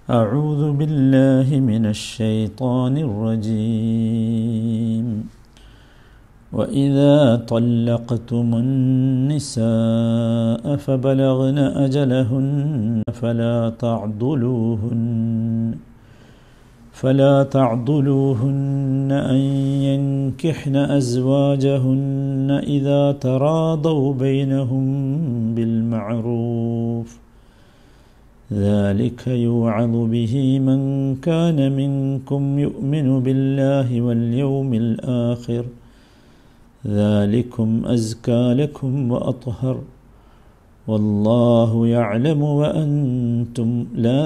أعوذ بالله من الشيطان الرجيم وإذا طلقتم النساء فبلغن أجلهن فلا تعضلوهن أن ينكحن أزواجهن إذا تراضوا بينهم بالمعروف ذلك يوعظ به من كان منكم يؤمن بالله واليوم الآخر ذلكم أزكى لكم وأطهر والله يعلم وأنتم لا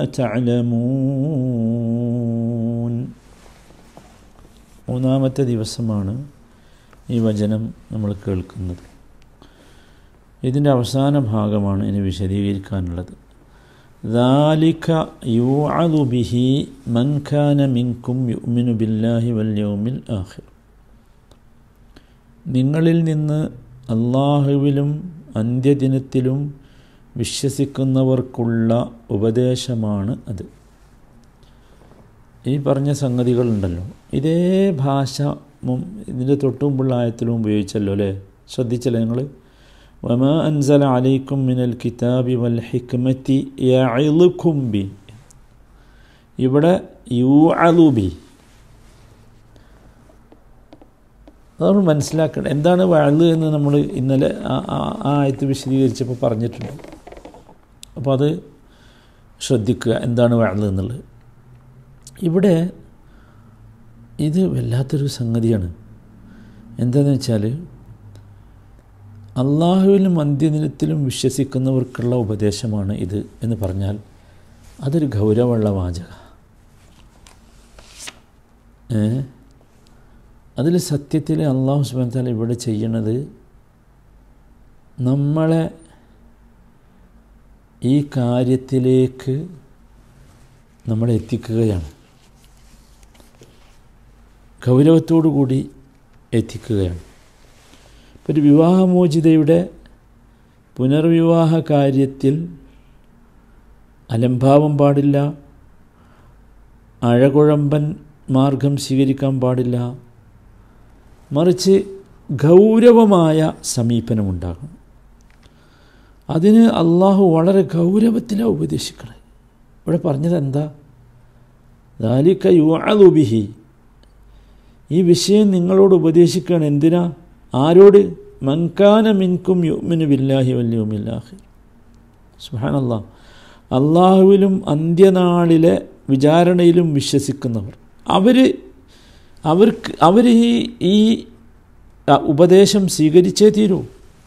تعلمون. മൂന്നാമത്തെ ദിവസമാണ് ഈ വചനം നമ്മൾ കേൾക്കുന്നത്. ഇതിൻ്റെ അവസാന ഭാഗമാണ് ഇനി വിശദീകരിക്കാനുള്ളത്. ذَلِكَ يُوعَظُ بِهِ مَنْ كَانَ مِنْكُمْ يُؤْمِنُ بِاللَّهِ وَالْيَوْمِ الْآخِرِ. നിങ്ങളിൽ നിന്ന് അല്ലാഹുവിലും അന്ത്യദിനത്തിലും വിശ്വസിക്കുന്നവർക്കുള്ള ഉപദേശമാണ് അത്. ഈ പറഞ്ഞ സംഗതികളുണ്ടല്ലോ, ഇതേ ഭാഷ ഇതിൻ്റെ തൊട്ടുമുമ്പുള്ള ആയത്തിലും ഉപയോഗിച്ചല്ലോ അല്ലേ? ശ്രദ്ധിച്ചല്ലേ നിങ്ങൾ? വമാ അൻസല അലൈക്കും മിനൽ കിതാബി വൽ ഹിക്മത്തി യഇളുക്കും ബി. ഇവിടെ യുഅലു ബി. അതാണ് മനസ്സിലാക്കണം. എന്താണ് വഅള് എന്ന് നമ്മൾ ഇന്നലെ ആ ആയത്ത് വിശദീകരിച്ചപ്പോൾ പറഞ്ഞിട്ടുണ്ട്. അപ്പോൾ അത് ശ്രദ്ധിക്കുക, എന്താണ് വഅള് എന്നുള്ളത്. ഇവിടെ ഇത് വല്ലാത്തൊരു സംഗതിയാണ്. എന്താണെന്ന് വെച്ചാൽ അള്ളാഹുവിലും അന്ത്യദിനത്തിലും വിശ്വസിക്കുന്നവർക്കുള്ള ഉപദേശമാണ് ഇത് എന്ന് പറഞ്ഞാൽ അതൊരു ഗൗരവമുള്ള വാചക. അതിൽ സത്യത്തിൽ അള്ളാഹു സുബ്ഹാനഹു വ തആല ഇവിടെ ചെയ്യണത് നമ്മളെ ഈ കാര്യത്തിലേക്ക് നമ്മളെ എത്തിക്കുകയാണ്, ഗൗരവത്തോടു കൂടി എത്തിക്കുകയാണ്. ഒരു വിവാഹമോചിതയുടെ പുനർവിവാഹ കാര്യത്തിൽ അലംഭാവം പാടില്ല, അഴകുഴമ്പൻ മാർഗം സ്വീകരിക്കാൻ പാടില്ല, മറിച്ച് ഗൗരവമായ സമീപനമുണ്ടാകണം. അതിന് അള്ളാഹു വളരെ ഗൗരവത്തിലാണ് ഉപദേശിക്കുന്നത്. ഇവിടെ പറഞ്ഞത് എന്താ? ദാലിക യുഅദു ബിഹി. ഈ വിഷയം നിങ്ങളോട് ഉപദേശിക്കുകയാണ്. എന്തിനാ? ആരോട്? മൻ കാന മിൻകും യുഅ്മിനു ബില്ലാഹി വൽ യൗമിൽ ആഖിർ. സുബ്ഹാനല്ലാഹ്. അള്ളാഹുവിലും അന്ത്യനാളിലെ വിചാരണയിലും വിശ്വസിക്കുന്നവർ, അവർ ഈ ഉപദേശം സ്വീകരിച്ചേ തീരൂ.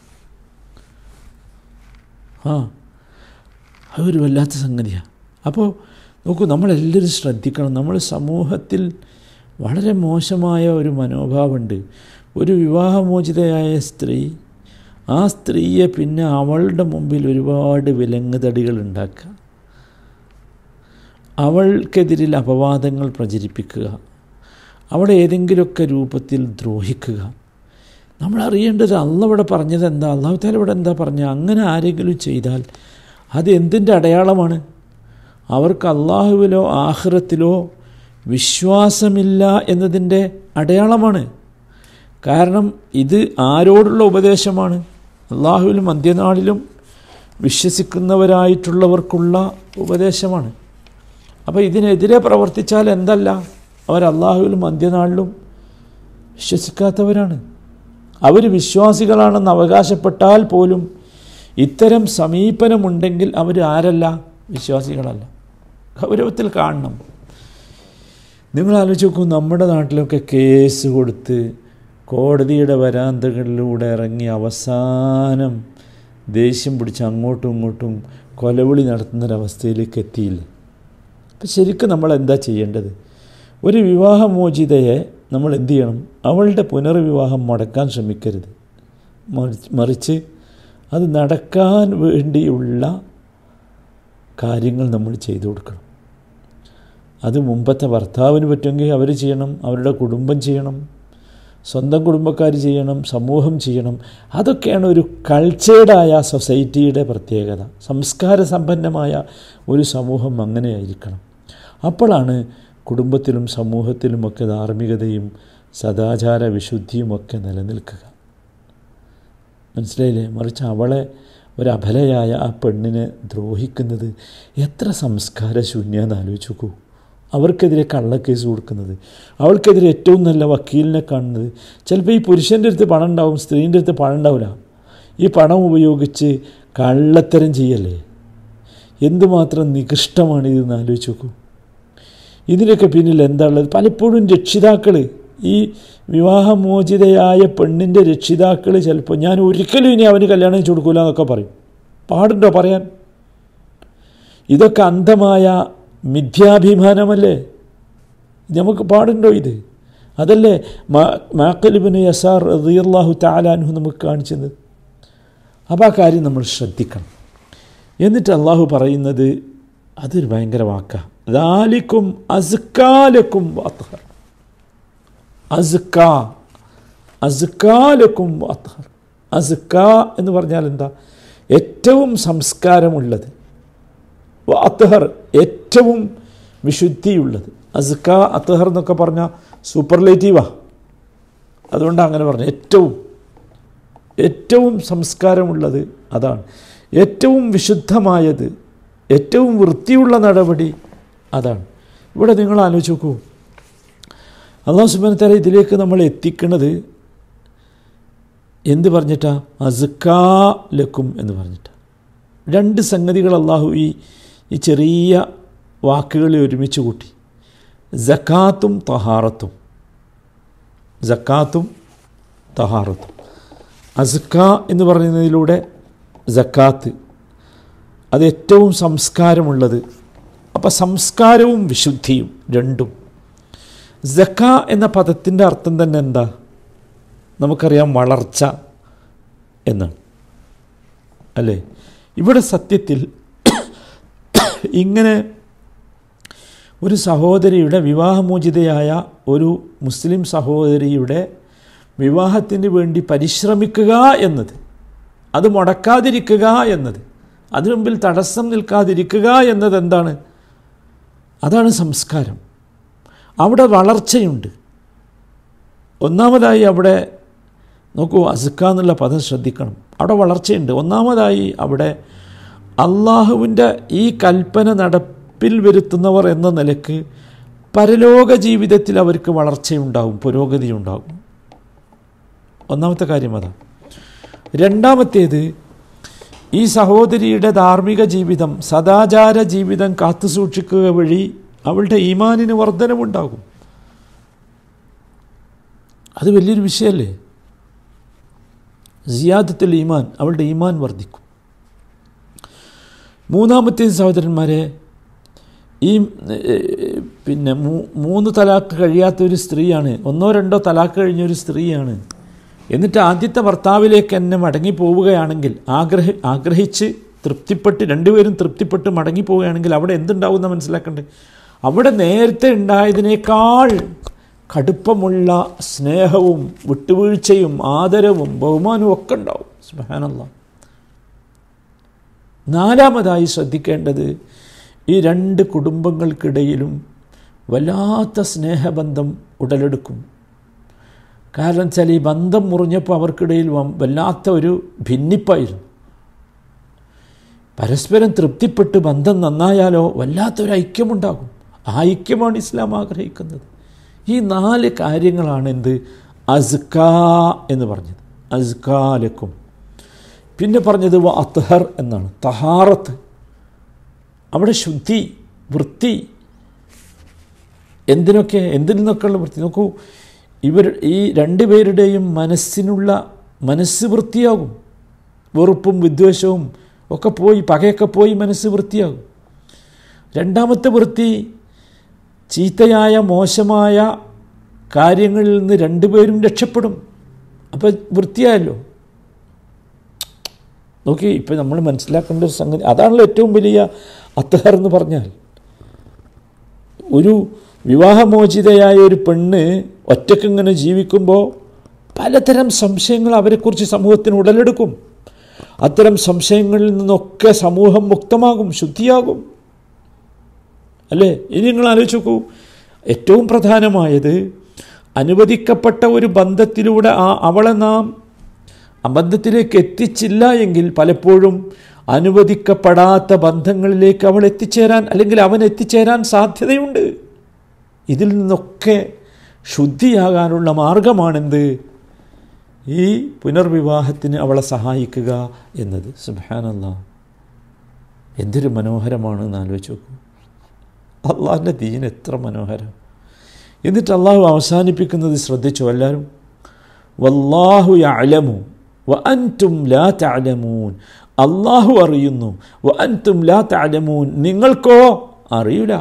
അതൊരു വല്ലാത്ത സംഗതിയാണ്. അപ്പോൾ നോക്കൂ, നമ്മളെല്ലാവരും ശ്രദ്ധിക്കണം. നമ്മൾ സമൂഹത്തിൽ വളരെ മോശമായ ഒരു മനോഭാവമുണ്ട്. ഒരു വിവാഹമോചിതയായ സ്ത്രീ, ആ സ്ത്രീയെ പിന്നെ അവളുടെ മുമ്പിൽ ഒരുപാട് വിലങ്ങുതടികൾ ഉണ്ടാക്കുക, അവൾക്കെതിരിൽ അപവാദങ്ങൾ പ്രചരിപ്പിക്കുക, അവളെ ഏതെങ്കിലുമൊക്കെ രൂപത്തിൽ ദ്രോഹിക്കുക. നമ്മളറിയേണ്ടത് അള്ളാഹ് ഇവിടെ പറഞ്ഞത് എന്താ, അല്ലാഹു തആല ഇവിടെ എന്താ പറഞ്ഞത്. അങ്ങനെ ആരെങ്കിലും ചെയ്താൽ അത് എന്തിൻ്റെ അടയാളമാണ്? അവർക്ക് അള്ളാഹുവിലോ ആഖിറത്തിലോ വിശ്വാസമില്ല എന്നതിൻ്റെ അടയാളമാണ്. കാരണം ഇത് ആരോടുള്ള ഉപദേശമാണ്? അള്ളാഹുവിലും അന്ത്യനാളിലും വിശ്വസിക്കുന്നവരായിട്ടുള്ളവർക്കുള്ള ഉപദേശമാണ്. അപ്പോൾ ഇതിനെതിരെ പ്രവർത്തിച്ചാൽ എന്തല്ല, അവർ അള്ളാഹുവിലും അന്ത്യനാളിലും വിശ്വസിക്കാത്തവരാണ്. അവർ വിശ്വാസികളാണെന്ന് അവകാശപ്പെട്ടാൽ പോലും ഇത്തരം സമീപനമുണ്ടെങ്കിൽ അവർ ആരല്ല? വിശ്വാസികളല്ല. ഗൗരവത്തിൽ കാണണം. നിങ്ങൾ ആലോചിച്ച് നോക്കൂ, നമ്മുടെ നാട്ടിലൊക്കെ കേസ് കൊടുത്ത് കോടതിയുടെ വരാന്തകളിലൂടെ ഇറങ്ങി അവസാനം ദേഷ്യം പിടിച്ച് അങ്ങോട്ടും ഇങ്ങോട്ടും കൊലവിളി നടത്തുന്നൊരവസ്ഥയിലേക്ക് എത്തിയില്ലേ? അപ്പം ശരിക്കും നമ്മൾ എന്താ ചെയ്യേണ്ടത്? ഒരു വിവാഹമോചിതയെ നമ്മൾ എന്തു ചെയ്യണം? അവളുടെ പുനർവിവാഹം മുടക്കാൻ ശ്രമിക്കരുത്. മറിച്ച് അത് നടക്കാൻ വേണ്ടിയുള്ള കാര്യങ്ങൾ നമ്മൾ ചെയ്തു കൊടുക്കണം. അത് മുമ്പത്തെ ഭർത്താവിന് പറ്റുമെങ്കിൽ അവർ ചെയ്യണം, അവരുടെ കുടുംബം ചെയ്യണം, സ്വന്തം കുടുംബക്കാർ ചെയ്യണം, സമൂഹം ചെയ്യണം. അതൊക്കെയാണ് ഒരു കൾച്ചേർഡായ സൊസൈറ്റിയുടെ പ്രത്യേകത. സംസ്കാര സമ്പന്നമായ ഒരു സമൂഹം അങ്ങനെയായിരിക്കണം. അപ്പോഴാണ് കുടുംബത്തിലും സമൂഹത്തിലുമൊക്കെ ധാർമ്മികതയും സദാചാര വിശുദ്ധിയുമൊക്കെ നിലനിൽക്കുക. മനസ്സിലായില്ലേ? മറിച്ച് അവളെ ഒരബലയായ ആ പെണ്ണിനെ ദ്രോഹിക്കുന്നത് എത്ര സംസ്കാരശൂന്യാന്ന് ആലോചിച്ച് നോക്കൂ. അവർക്കെതിരെ കള്ളക്കേസ് കൊടുക്കുന്നത്, അവൾക്കെതിരെ ഏറ്റവും നല്ല വക്കീലിനെ കാണുന്നത്. ചിലപ്പോൾ ഈ പുരുഷൻ്റെ അടുത്ത് പണം ഉണ്ടാവും, സ്ത്രീൻ്റെ അടുത്ത് പണം ഉണ്ടാവില്ല. ഈ പണം ഉപയോഗിച്ച് കള്ളത്തരം ചെയ്യല്ലേ? എന്തുമാത്രം നികൃഷ്ടമാണിതെന്ന് ആലോചിച്ച് നോക്കൂ. ഇതിനൊക്കെ പിന്നിൽ എന്താ ഉള്ളത്? പലപ്പോഴും രക്ഷിതാക്കൾ, ഈ വിവാഹമോചിതയായ പെണ്ണിൻ്റെ രക്ഷിതാക്കൾ ചിലപ്പോൾ ഞാൻ ഒരിക്കലും ഇനി അവന് കല്യാണം കഴിച്ചു കൊടുക്കില്ല എന്നൊക്കെ പറയും. പാടുണ്ടോ പറയാൻ? ഇതൊക്കെ അന്ധമായ മിഥ്യാഭിമാനമല്ലേ? നമുക്ക് പാടുണ്ടോ ഇത്? അതല്ലേ മാഖിൽ ഇബ്നു യസാർ റളിയല്ലാഹു തആല അൻഹു നമുക്ക് കാണിച്ചത്. അപ്പോൾ ആ കാര്യം നമ്മൾ ശ്രദ്ധിക്കണം. എന്നിട്ട് അള്ളാഹു പറയുന്നത് അതൊരു ഭയങ്കര വാക്കാണ്. ദാലിക്കും അസ്കാലക്കും അത്ഹർ. അസ്കാലക്കും അത്ഹർ. അസ്ക എന്ന് പറഞ്ഞാൽ എന്താ? ഏറ്റവും സംസ്കാരമുള്ളത്. അത്ഹർ ഏറ്റവും വിശുദ്ധിയുള്ളത്. അസ്ക അത്ഹർ എന്നൊക്കെ പറഞ്ഞാൽ സൂപ്പർലേറ്റീവാ. അതുകൊണ്ടാണ് അങ്ങനെ പറഞ്ഞു. ഏറ്റവും സംസ്കാരമുള്ളത് അതാണ്. ഏറ്റവും വിശുദ്ധമായത്, ഏറ്റവും വൃത്തിയുള്ള നടപടി അതാണ്. ഇവിടെ നിങ്ങൾ ആലോചിച്ച് നോക്കൂ, അല്ലാഹു സുബ്ഹാനഹു വ തആല ഇതിലേക്ക് നമ്മൾ എത്തിക്കുന്നത് എന്ത് പറഞ്ഞിട്ടാ? അസ്കാ ലക്കും എന്ന് പറഞ്ഞിട്ടാണ്. രണ്ട് സംഗതികൾ അള്ളാഹു ഈ ചെറിയ വാക്കുകളെ ഒരുമിച്ച് കൂട്ടി. സക്കാത്തും തഹാറത്തും. സക്കാത്തും തഹാറത്തും. അസ്ക എന്ന് പറയുന്നതിലൂടെ സക്കാത്ത്, അത് ഏറ്റവും സംസ്കാരമുള്ളത്. അപ്പോൾ സംസ്കാരവും വിശുദ്ധിയും രണ്ടും. സക്ക എന്ന പദത്തിൻ്റെ അർത്ഥം തന്നെ എന്താ? നമുക്കറിയാം, വളർച്ച എന്നാണ് അല്ലേ? ഇവിടെ സത്യത്തിൽ ഇങ്ങനെ ഒരു സഹോദരിയുടെ, വിവാഹമോചിതയായ ഒരു മുസ്ലിം സഹോദരിയുടെ വിവാഹത്തിന് വേണ്ടി പരിശ്രമിക്കുക എന്നത്, അത് മുടക്കാതിരിക്കുക എന്നത്, അതിനു മുമ്പിൽ തടസ്സം നിൽക്കാതിരിക്കുക എന്നത് എന്താണ്? അതാണ് സംസ്കാരം. അവിടെ വളർച്ചയുണ്ട്. ഒന്നാമതായി അവിടെ നോക്കൂ, അസ്ക എന്നുള്ള പദം ശ്രദ്ധിക്കണം. അവിടെ വളർച്ചയുണ്ട്. ഒന്നാമതായി അവിടെ അള്ളാഹുവിൻ്റെ ഈ കൽപ്പന നടപ്പിൽ വരുത്തുന്നവർ എന്ന നിലക്ക് പരലോക ജീവിതത്തിൽ അവർക്ക് വളർച്ചയുണ്ടാകും, പുരോഗതിയുണ്ടാകും. ഒന്നാമത്തെ കാര്യം അതാണ്. രണ്ടാമത്തേത്, ഈ സഹോദരിയുടെ ധാർമ്മിക ജീവിതം, സദാചാര ജീവിതം കാത്തുസൂക്ഷിക്കുക വഴി അവളുടെ ഈമാനിന് വർധനമുണ്ടാകും. അത് വലിയൊരു വിഷയമല്ലേ? സിയാദത്തുൽ ഈമാൻ, അവളുടെ ഈമാൻ വർദ്ധിക്കും. മൂന്നാമത്തേത് സഹോദരന്മാരെ, ഈ പിന്നെ 3 തലാക്ക് കഴിയാത്തൊരു സ്ത്രീയാണ്, 1-2 തലാക്ക് കഴിഞ്ഞൊരു സ്ത്രീയാണ്. എന്നിട്ട് ആദ്യത്തെ ഭർത്താവിലേക്ക് എന്നെ മടങ്ങിപ്പോവുകയാണെങ്കിൽ, ആഗ്രഹിച്ച് തൃപ്തിപ്പെട്ട്, രണ്ടുപേരും തൃപ്തിപ്പെട്ട് മടങ്ങിപ്പോവുകയാണെങ്കിൽ അവിടെ എന്തുണ്ടാവുമെന്ന് മനസ്സിലാക്കണ്ടേ? അവിടെ നേരത്തെ ഉണ്ടായതിനേക്കാൾ കടുപ്പമുള്ള സ്നേഹവും വിട്ടുവീഴ്ചയും ആദരവും ബഹുമാനവും ഒക്കെ ഉണ്ടാവും. സുബ്ഹാനല്ലാഹ്. നാലാമതായി ശ്രദ്ധിക്കേണ്ടത്, ഈ 2 കുടുംബങ്ങൾക്കിടയിലും വല്ലാത്ത സ്നേഹബന്ധം ഉടലെടുക്കും. കാരണം വെച്ചാൽ ഈ ബന്ധം മുറിഞ്ഞപ്പോൾ അവർക്കിടയിൽ വല്ലാത്ത ഒരു ഭിന്നിപ്പായിരുന്നു. പരസ്പരം തൃപ്തിപ്പെട്ട് ബന്ധം നന്നായാലോ വല്ലാത്തൊരു ഐക്യമുണ്ടാകും. ആ ഐക്യമാണ് ഇസ്ലാം ആഗ്രഹിക്കുന്നത്. ഈ 4 കാര്യങ്ങളാണ് എന്ത്? അസ്ക എന്ന് പറഞ്ഞത്. അസ്കാലക്കും. പിന്നെ പറഞ്ഞത് അത്ഹർ എന്നാണ്, തഹാറത്ത്. അവിടെ ശുദ്ധി, വൃത്തി. എന്തിൽ നിന്നൊക്കെയുള്ള വൃത്തി? നോക്കൂ, ഈ 2 പേരുടെയും മനസ്സ് വൃത്തിയാകും. വെറുപ്പും വിദ്വേഷവും ഒക്കെ പോയി, പകയൊക്കെ പോയി മനസ്സ് വൃത്തിയാകും. രണ്ടാമത്തെ വൃത്തി, ചീത്തയായ മോശമായ കാര്യങ്ങളിൽ നിന്ന് 2 പേരും രക്ഷപ്പെടും. അപ്പോൾ വൃത്തിയായല്ലോ. നോക്കി, ഇപ്പം നമ്മൾ മനസ്സിലാക്കേണ്ട ഒരു സംഗതി അതാണല്ലോ ഏറ്റവും വലിയ അത്ഹർ എന്ന് പറഞ്ഞാൽ. ഒരു വിവാഹമോചിതയായ ഒരു പെണ്ണ് ഒറ്റയ്ക്കിങ്ങനെ ജീവിക്കുമ്പോൾ പലതരം സംശയങ്ങൾ അവരെക്കുറിച്ച് സമൂഹത്തിന് ഉടലെടുക്കും. അത്തരം സംശയങ്ങളിൽ നിന്നൊക്കെ സമൂഹം മുക്തമാകും, ശുദ്ധിയാകും അല്ലേ? ഇനി നിങ്ങൾ ആലോചിച്ച് നോക്കൂ, ഏറ്റവും പ്രധാനമായത് അനുവദിക്കപ്പെട്ട ഒരു ബന്ധത്തിലൂടെ അവളെ നാം ആ ബന്ധത്തിലേക്ക് എത്തിച്ചില്ല എങ്കിൽ പലപ്പോഴും അനുവദിക്കപ്പെടാത്ത ബന്ധങ്ങളിലേക്ക് അവൾ എത്തിച്ചേരാൻ അല്ലെങ്കിൽ അവൻ എത്തിച്ചേരാൻ സാധ്യതയുണ്ട്. ഇതിൽ നിന്നൊക്കെ ശുദ്ധിയാകാനുള്ള മാർഗമാണെന്ത്? ഈ പുനർവിവാഹത്തിന് അവളെ സഹായിക്കുക എന്നത്. സുബ്ഹാനല്ലാഹ്, എന്തൊരു മനോഹരമാണെന്ന് ആലോചിച്ച് നോക്കൂ. അള്ളാഹിൻ്റെ ദീൻ എത്ര മനോഹരം. എന്നിട്ട് അള്ളാഹു അവസാനിപ്പിക്കുന്നത് ശ്രദ്ധിച്ചോ എല്ലാവരും? വല്ലാഹു യഅലമു വ അൻതും ലാ തഅലമൂൻ. അള്ളാഹു അറിയുന്നു, വ അൻതും ലാ തഅലമൂൻ, നിങ്ങൾക്കോ അറിയില്ല.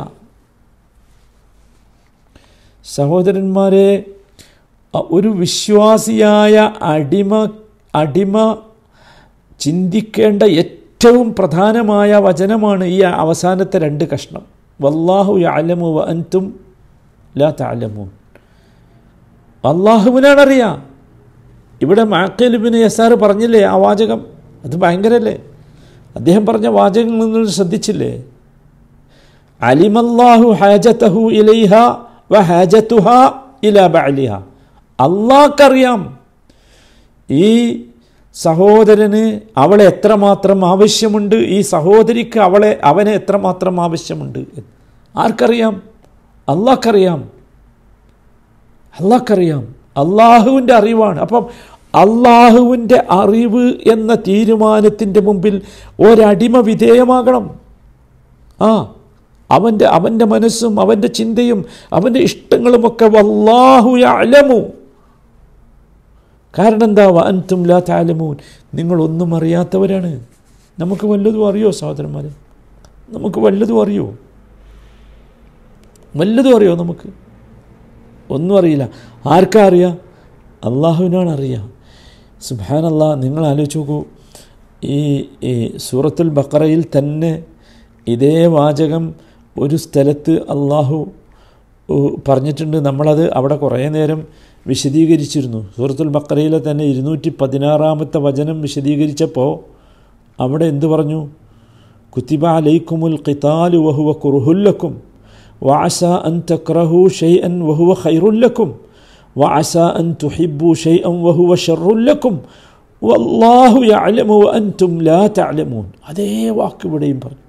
സഹോദരന്മാരെ, ഒരു വിശ്വാസിയായ അടിമ ചിന്തിക്കേണ്ട ഏറ്റവും പ്രധാനമായ വചനമാണ് ഈ അവസാനത്തെ രണ്ട് കഷ്ണം. വല്ലാഹു യഅലമു വ അൻതും ലാ തഅലമൂൻ. അള്ളാഹുവിനാണറിയാം. ഇവിടെ മഅഖീൽ ഇബ്നു യസാർ പറഞ്ഞില്ലേ ആ വാചകം? അത് ഭയങ്കരല്ലേ? അദ്ദേഹം പറഞ്ഞ വാചകങ്ങൾ നിങ്ങൾ ശ്രദ്ധിച്ചില്ലേ? അലിമല്ലാഹു ഹാജതഹു ഇലൈഹ വ ഹാജതുഹാ ഇലാ ബഅലിഹ. അള്ളാഹ്ക്കറിയാം ഈ സഹോദരന് അവളെ എത്രമാത്രം ആവശ്യമുണ്ട്, ഈ സഹോദരിക്ക് അവനെ എത്രമാത്രം ആവശ്യമുണ്ട്. ആർക്കറിയാം? അള്ളാഹ്ക്കറിയാം. അള്ളാഹ്ക്കറിയാം. അള്ളാഹുവിൻ്റെ അറിവാണ്. അപ്പം അള്ളാഹുവിൻ്റെ അറിവ് എന്ന തീരുമാനത്തിൻ്റെ മുമ്പിൽ ഒരടിമ വിധേയമാകണം. അവൻ്റെ മനസ്സും അവൻ്റെ ചിന്തയും അവൻ്റെ ഇഷ്ടങ്ങളുമൊക്കെ വല്ലാഹു യഅലമു. കാരണം എന്താ? വ അൻതും ലാ തഅലമൂൻ, നിങ്ങളൊന്നും അറിയാത്തവരാണ്. നമുക്ക് വല്ലതും അറിയോ സഹോദരന്മാരെ? നമുക്ക് വല്ലതും അറിയോ? നമുക്ക് ഒന്നും അറിയില്ല. ആർക്കാ അറിയാം? അള്ളാഹുവിനാണ് അറിയാം. സുബ്ഹാനല്ലാഹ്, നിങ്ങൾ ആലോചിച്ച് നോക്കൂ. ഈ സൂറത്തുൽ ബഖറയിൽ തന്നെ ഇതേ വാചകം ഒരു സ്ഥലത്ത് അള്ളാഹു പറഞ്ഞിട്ടുണ്ട്. നമ്മളത് അവിടെ കുറേ നേരം വിശദീകരിച്ചിരുന്നു. സൂറത്തുൽ ബഖറയിലെ തന്നെ 216-ാമത്തെ വചനം വിശദീകരിച്ചപ്പോൾ അവിടെ എന്തു പറഞ്ഞു? കുതിബ അലൈക്കുമുൽ ഖിതാലു വഹുവ കുർഹുൽ ലക്കും വഅസാ അൻ തക്റഹു ഷൈഅൻ വഹുവ ഖൈറുൽ ലക്കും വഅസാ അൻ തുഹിബ്ബു ഷൈഅൻ വഹുവ ഷർറുൽ ലക്കും വല്ലാഹു യഅലമു വഅൻതും ലാ തഅലമൂൻ. അതേ വാക്ക് ഇവിടെയും പറഞ്ഞു.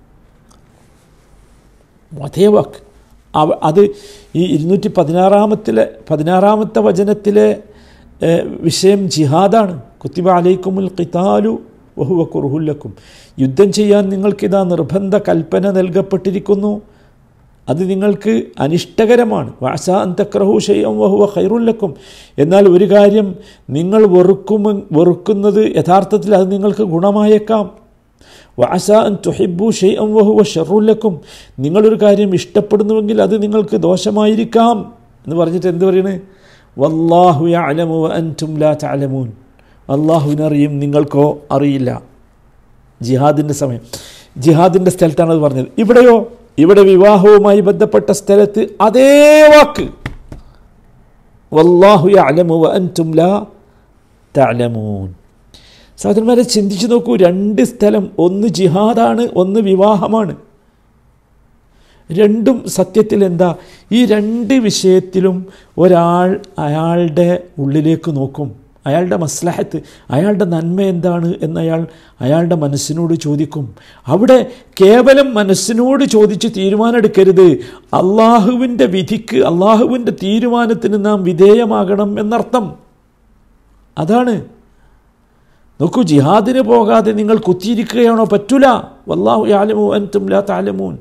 അതേ വാക്ക്. അത് ഈ 216-ാമത്തെ വചനത്തിലെ വിഷയം ജിഹാദാണ്. കുതിബ അലൈക്കുമുൽ ഖിതാലു വഹുവ കുർഹുൽ ലക്കും. യുദ്ധം ചെയ്യാൻ നിങ്ങൾക്കിതാ നിർബന്ധ കൽപ്പന നൽകപ്പെട്ടിരിക്കുന്നു, അത് നിങ്ങൾക്ക് അനിഷ്ടകരമാണ്. വഅസാ അൻ തക്റഹു ഷൈഅൻ വഹുവ ഖൈറുൽ ലക്കും. എന്നാൽ ഒരു കാര്യം നിങ്ങൾ വെറുക്കുന്നത് യഥാർത്ഥത്തിൽ അത് നിങ്ങൾക്ക് ഗുണമായേക്കാം. വഅസാ അൻ തുഹിബ്ബു ഷൈഅൻ വഹുവ ഷർറുൽ ലക്കും. നിങ്ങളൊരു കാര്യം ഇഷ്ടപ്പെടുന്നുവെങ്കിൽ അത് നിങ്ങൾക്ക് ദോഷമായിരിക്കാം എന്ന് പറഞ്ഞിട്ട് എന്ത് പറയണേ? വല്ലാഹു യഅലമു വ അൻതും ലാ തഅലമൂൻ. അള്ളാഹുവിനറിയും, നിങ്ങൾക്കോ അറിയില്ല. ജിഹാദിൻ്റെ സമയം, ജിഹാദിൻ്റെ സ്ഥലത്താണ് അത് പറഞ്ഞത്. ഇവിടെയോ? ഇവിടെ വിവാഹവുമായി ബന്ധപ്പെട്ട സ്ഥലത്ത് അതേ വാക്ക് വല്ലാഹു യഅലമു വ അൻതും ലാ തഅലമൂൻ. സഹോദരന്മാരെ, ചിന്തിച്ചു നോക്കൂ. രണ്ട് സ്ഥലം, ഒന്ന് ജിഹാദാണ്, ഒന്ന് വിവാഹമാണ്. രണ്ടും സത്യത്തിൽ എന്താ? ഈ രണ്ട് വിഷയത്തിലും ഒരാൾ അയാളുടെ ഉള്ളിലേക്ക് നോക്കും. അയാളുടെ മസ്ലഹത്ത്, അയാളുടെ നന്മ എന്താണ് എന്ന് അയാളുടെ മനസ്സിനോട് ചോദിക്കും. അവിടെ കേവലം മനസ്സിനോട് ചോദിച്ച് തീരുമാനമെടുക്കരുത്. അള്ളാഹുവിൻ്റെ വിധിക്ക്, അള്ളാഹുവിൻ്റെ തീരുമാനത്തിന് നാം വിധേയമാകണം എന്നർത്ഥം. അതാണ്. നോക്കൂ, ജിഹാദിന് പോകാതെ നിങ്ങൾ കുത്തിയിരിക്കുകയാണോ? പറ്റൂല. വല്ലാഹു യഅലമു അൻതും ലാ തഅലമൂൻ.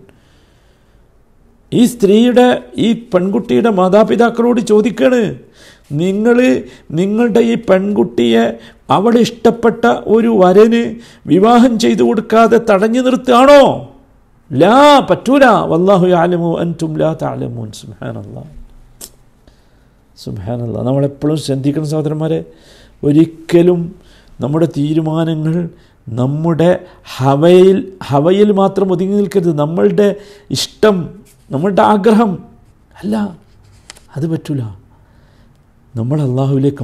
ഈ സ്ത്രീയുടെ, ഈ പെൺകുട്ടിയുടെ മാതാപിതാക്കളോട് ചോദിക്കാണ്, നിങ്ങളുടെ ഈ പെൺകുട്ടിയെ അവൾ ഇഷ്ടപ്പെട്ട ഒരു വരന് വിവാഹം ചെയ്തു കൊടുക്കാതെ തടഞ്ഞു നിർത്തുകയാണോ? ലാ, പറ്റൂല. വല്ലാഹു യഅലമു അൻതും ലാ തഅലമൂൻ. സുബ്ഹാനല്ലാഹ്, സുബ്ഹാനല്ലാഹ്. നമ്മളെപ്പോഴും ശ്രദ്ധിക്കണം സഹോദരന്മാരെ. ഒരിക്കലും നമ്മുടെ തീരുമാനങ്ങൾ നമ്മുടെ ഹവയിൽ മാത്രം ഒതുങ്ങി നിൽക്കരുത്. നമ്മളുടെ ഇഷ്ടം, നമ്മളുടെ ആഗ്രഹം അല്ല, അത് പറ്റൂല. നമ്മൾ അള്ളാഹുവിലേക്ക്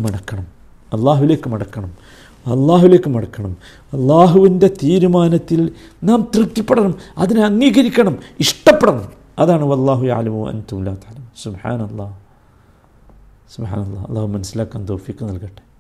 മടക്കണം. അള്ളാഹുവിൻ്റെ തീരുമാനത്തിൽ നാം തൃപ്തിപ്പെടണം, അതിനെ അംഗീകരിക്കണം, ഇഷ്ടപ്പെടണം. അതാണ് വല്ലാഹു യഅലമു അൻതും ലാ തഅലമൂൻ. സുബ്ഹാനല്ലാഹ്, സുബ്ഹാനല്ലാഹ്. അള്ളാഹു മനസ്സിലാക്കാൻ തൗഫീഖ് നൽകട്ടെ.